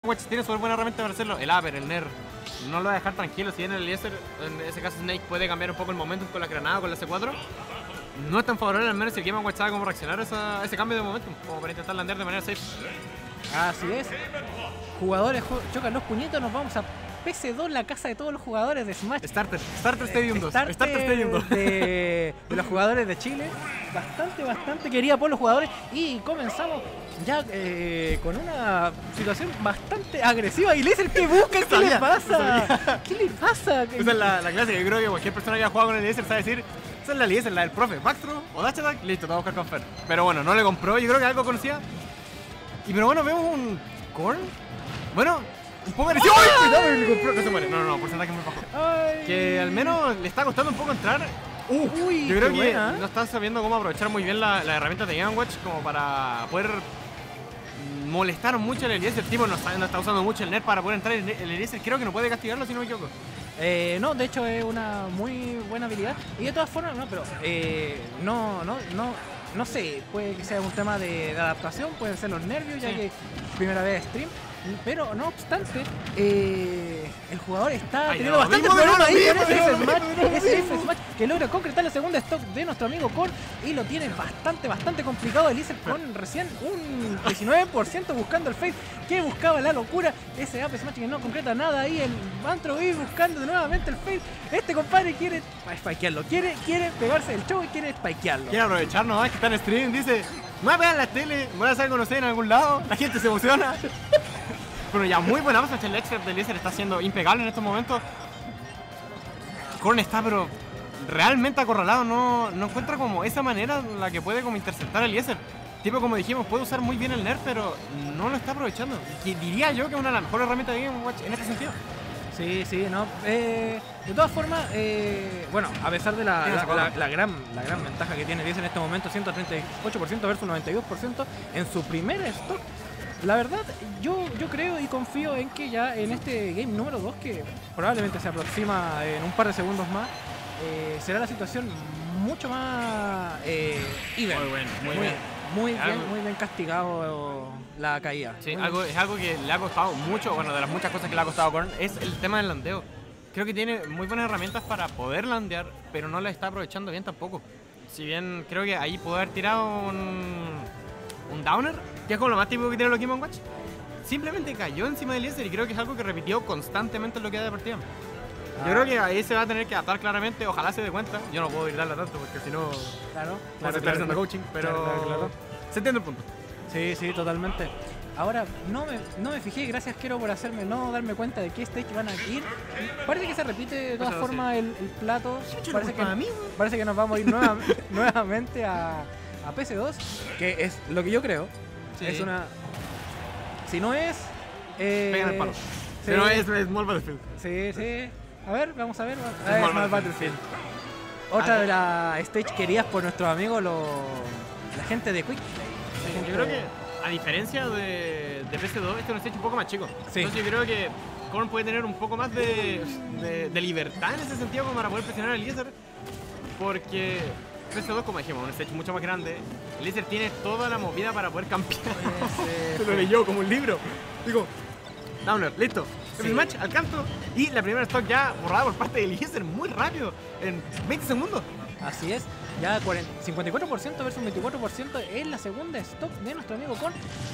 Watch tiene súper buena herramienta para hacerlo. El Upper, el Nair. No lo va a dejar tranquilo. Si bien el Eliezer, en ese caso Snake puede cambiar un poco el momentum con la granada o con la C4. No es tan favorable, al menos si el Game & Watch sabe cómo reaccionar a ese cambio de momentum, como para intentar landear de manera safe. Así es. Jugadores chocan los puñitos, nos vamos a PC2, la casa de todos los jugadores de Smash. Starter Stadium 2. Starter Stadium 2. De los jugadores de Chile. Bastante querida por los jugadores. Y comenzamos ya con una situación bastante agresiva. Y Eliezer, ¿qué busca? ¿Qué le pasa? ¿Qué le pasa? Esa es la clásica. Yo creo que cualquier persona que haya jugado con el Eliezer sabe decir: esa es la Eliezer, la del profe. Backthrow o dash attack, listo, te voy a buscar con Fer. Pero bueno, no le compró. Yo creo que algo conocía. Y pero bueno, vemos un Korn. Bueno, un poco agresivo. ¡Ay! Cuidado, le compró. No se muere. No, porcentaje muy bajo. Ay. Que al menos le está costando un poco entrar. Uy, yo creo que buena. no está sabiendo cómo aprovechar muy bien la herramienta de Game & Watch como para poder molestar mucho al Eliezer. El tipo no está usando mucho el Nair para poder entrar. El Eliezer creo que no puede castigarlo si no me equivoco. No, de hecho es una muy buena habilidad. Y de todas formas, no, pero no sé, puede que sea un tema de adaptación, pueden ser los nervios, ya que primera vez stream. Pero no obstante, el jugador está teniendo bastante problema ahí con ese F-Smash que logra concretar la segunda stock de nuestro amigo Korn y lo tiene bastante complicado. Eliezer con recién un 19% buscando el face que buscaba la locura. Ese F-Smash que no concreta nada ahí. El Mantrovi buscando nuevamente el face. Este compadre quiere spikearlo, quiere pegarse el show y quiere spikearlo. Quiere aprovechar nomás que está en stream, dice: me voy a pegar en la tele, me voy a hacer conocer en algún lado, la gente se emociona. Bueno, ya muy buena base, el expert de Eliezer está siendo impecable en estos momentos. Korn está pero realmente acorralado, no encuentra como esa manera en la que puede como interceptar a Eliezer. Tipo, como dijimos, puede usar muy bien el Nerf, pero no lo está aprovechando. Y diría yo que es una de las mejores herramientas de Game & Watch en este sentido. Sí, no. De todas formas, bueno, a pesar de la gran ventaja que tiene Eliezer en este momento, 138% versus 92% en su primer stock. La verdad, yo creo y confío en que ya en este game número 2, que probablemente se aproxima en un par de segundos más, será la situación mucho más even. Muy bien castigado la caída. Sí, es algo que le ha costado mucho, bueno, de las muchas cosas que le ha costado a Korn, es el tema del landeo. Creo que tiene muy buenas herramientas para poder landear, pero no la está aprovechando bien tampoco. Si bien creo que ahí puede haber tirado un downer, que es como lo más típico que tiene los Game & Watch, simplemente cayó encima de Eliezer y creo que es algo que repitió constantemente en lo que da de partida. Yo creo que ahí se va a tener que adaptar claramente, ojalá se dé cuenta. Yo no puedo gritarla tanto porque si no claro, estar haciendo coaching, pero claro. Se entiende el punto. Sí, totalmente. Ahora, no me fijé, gracias Kero por hacerme no darme cuenta de qué stage van a ir. Parece que se repite de todas formas el plato. Parece que nos vamos a ir nuevamente a PC2, que es lo que yo creo. Sí. Es una... Si no es... Pegan el palo. Si no es Small Battlefield. Sí. A ver, vamos a ver. Small Battlefield. Otra de las stage queridas por nuestros amigos, la gente de Quick. Yo creo que, a diferencia de PC2, este es un stage un poco más chico. Sí. Entonces yo creo que Korn puede tener un poco más de libertad en ese sentido como para poder presionar al Eliezer. Porque PC2, como dijimos, un stage mucho más grande. Eliezer tiene toda la movida para poder campear. Se lo leyó como un libro. Digo, downer, listo. El match al canto y la primera stock ya borrada por parte de Eliezer muy rápido, en 20 segundos. Así es, ya 54% versus 24% en la segunda stock de nuestro amigo Korn.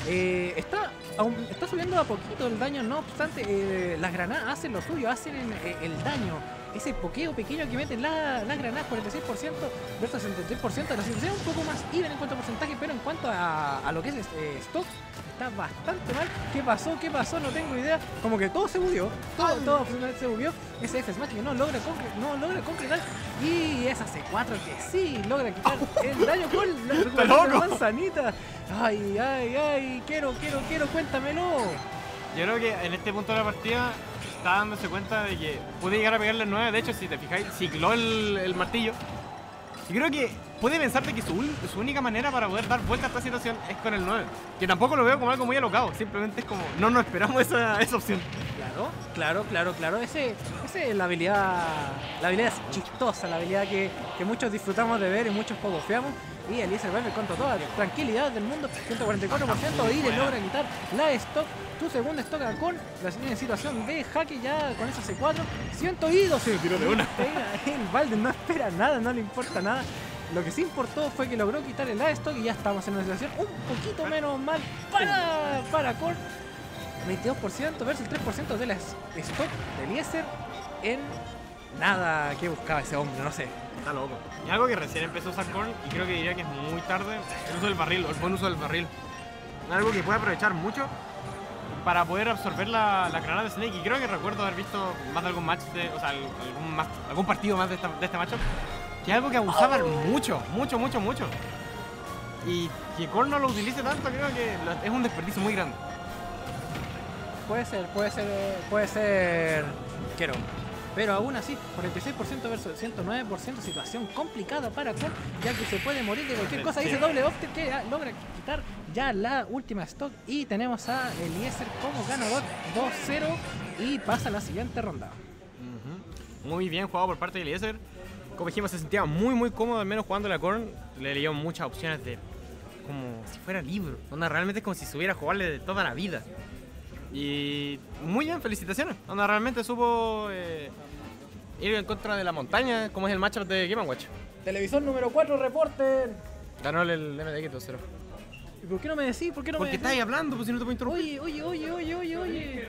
Está subiendo a poquito el daño, no obstante, las granadas hacen lo suyo, hacen el daño. Ese pokeo pequeño que meten las granadas, 46% versus 63%. La situación es un poco más even en cuanto a porcentaje, pero en cuanto a lo que es stock, está bastante mal. ¿Qué pasó? No tengo idea. Como que todo se bugueó. Todo absolutamente se bugueó. Ese F-Smash que no logra concretar. Y esa C4 que sí logra quitar el daño con la manzanita. Ay, quiero, cuéntamelo. Yo creo que en este punto de la partida está dándose cuenta de que puede llegar a pegarle el 9. De hecho, si te fijáis, cicló el martillo. Y creo que puede pensar de que su única manera para poder dar vuelta a esta situación es con el 9. Que tampoco lo veo como algo muy alocado. Simplemente es como, no esperamos esa opción. Claro. Ese esa es la habilidad es chistosa, la habilidad que muchos disfrutamos de ver y muchos pogofiamos. Y Eliezer vuelve con toda tranquilidad del mundo, 144%, y le logra quitar la stock, su segunda stock a Korn. La tiene en situación de jaque ya con esa C4, 102. Se tiró de una. El Balde no espera nada, no le importa nada. Lo que sí importó fue que logró quitar el A-Stock y ya estamos en una situación un poquito menos mal para Korn. 22% versus el 3% de la stock de Eliezer en nada que buscaba ese hombre, no sé. Está loco. Y algo que recién empezó a usar Korn, y creo que diría que es muy tarde, el uso del barril, o el buen uso del barril. Algo que puede aprovechar mucho para poder absorber la granada de Snake. Y creo que recuerdo haber visto más de algún match, o sea, algún partido más de este matchup, que es algo que abusaban mucho. Y que Korn no lo utilice tanto, creo que es un desperdicio muy grande. Puede ser. Quiero. Pero aún así, 46% versus 109%, situación complicada para Korn, ya que se puede morir de cualquier cosa. Dice doble Optic que logra quitar ya la última stock y tenemos a Eliezer como ganador 2-0 y pasa a la siguiente ronda. Muy bien jugado por parte de Eliezer. Como dijimos, se sentía muy cómodo, al menos jugando la Korn. Le dio muchas opciones de como si fuera libro. Realmente es como si supiera jugarle de toda la vida. Y muy bien, felicitaciones. Realmente supo ir en contra de la montaña, como es el matchup de Game & Watch. Televisor número 4, reporten. Ganó el MDX 2-0. ¿Y por qué no me decís? Porque estáis hablando, pues si no te puedo interrumpir. Oye.